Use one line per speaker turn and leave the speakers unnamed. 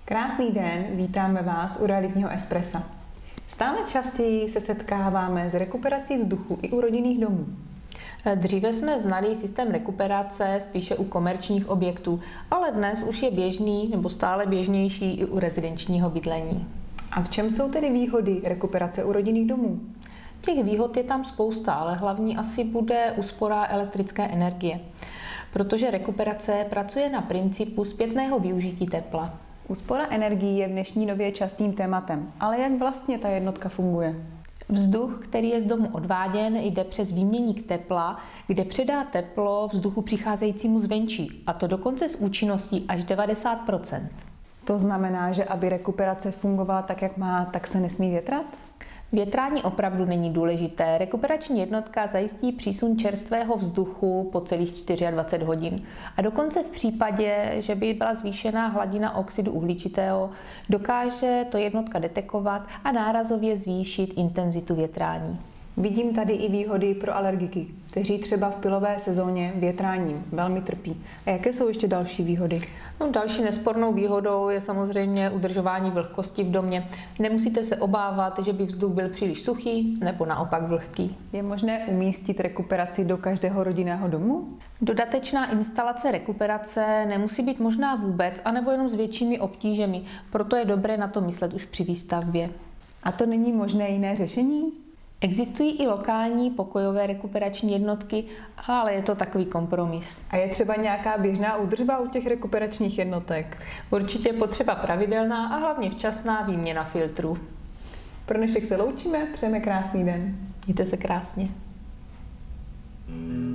Krásný den, vítáme vás u Realitního espressa. Stále častěji se setkáváme s rekuperací vzduchu i u rodinných domů.
Dříve jsme znali systém rekuperace spíše u komerčních objektů, ale dnes už je běžný nebo stále běžnější i u rezidenčního bydlení.
A v čem jsou tedy výhody rekuperace u rodinných domů?
Těch výhod je tam spousta, ale hlavní asi bude úspora elektrické energie, protože rekuperace pracuje na principu zpětného využití tepla.
Úspora energií je v dnešní době častým tématem, ale jak vlastně ta jednotka funguje?
Vzduch, který je z domu odváděn, jde přes výměnník tepla, kde předá teplo vzduchu přicházejícímu zvenčí, a to dokonce s účinností až 90%.
To znamená, že aby rekuperace fungovala tak, jak má, tak se nesmí větrat?
Větrání opravdu není důležité. Rekuperační jednotka zajistí přísun čerstvého vzduchu po celých 24 hodin. A dokonce v případě, že by byla zvýšená hladina oxidu uhličitého, dokáže to jednotka detekovat a nárazově zvýšit intenzitu větrání.
Vidím tady i výhody pro alergiky, kteří třeba v pylové sezóně větráním velmi trpí. A jaké jsou ještě další výhody?
Další nespornou výhodou je samozřejmě udržování vlhkosti v domě. Nemusíte se obávat, že by vzduch byl příliš suchý nebo naopak vlhký.
Je možné umístit rekuperaci do každého rodinného domu?
Dodatečná instalace rekuperace nemusí být možná vůbec, anebo jenom s většími obtížemi, proto je dobré na to myslet už při výstavbě.
A to není možné jiné řešení?
Existují i lokální pokojové rekuperační jednotky, ale je to takový kompromis.
A je třeba nějaká běžná údržba u těch rekuperačních jednotek?
Určitě je potřeba pravidelná a hlavně včasná výměna filtrů.
Pro dnešek se loučíme, přejeme krásný den.
Mějte se krásně.